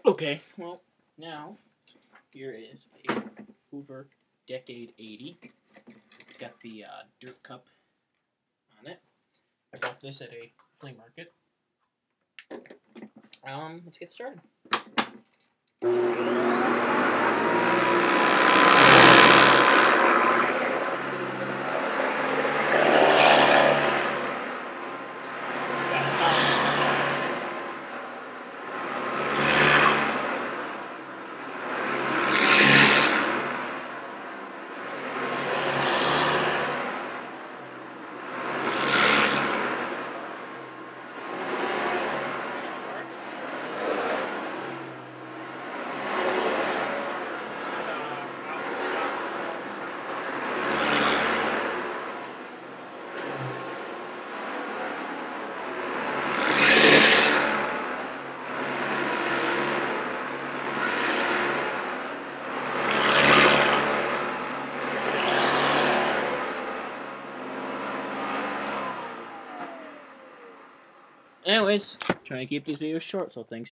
Okay, well, now, here is a Hoover Decade 80. It's got the dirt cup on it. I bought this at a flea market. Let's get started. Anyways, trying to keep these videos short, so thanks.